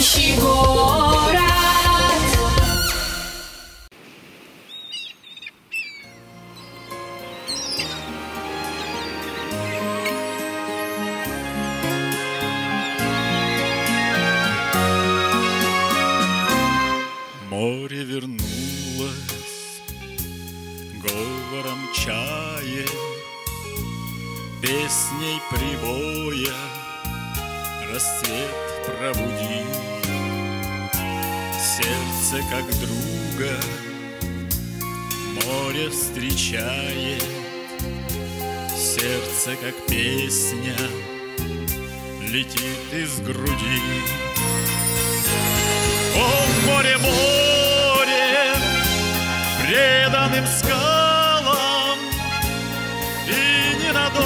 настоящий город. Море вернулось говором чая, песней прибоя рассвет пробудил. Сердце как друга море встречает, сердце как песня летит из груди. О, море, море, преданным скалам, и ненадолго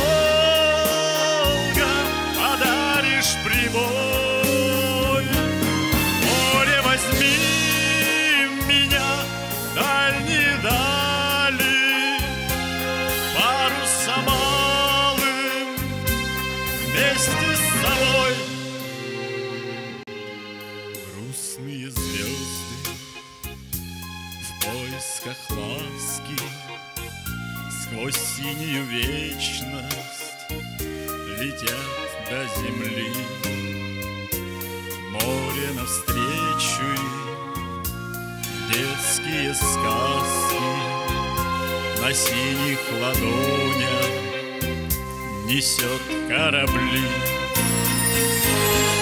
подаришь прибой. Море, возьми меня в дальние дали, парусом малым вместе с собой. Грустные звезды в поисках ласки сквозь синюю вечность летят до земли. Море навстречу им детские сказки на синих ладонях несет корабли.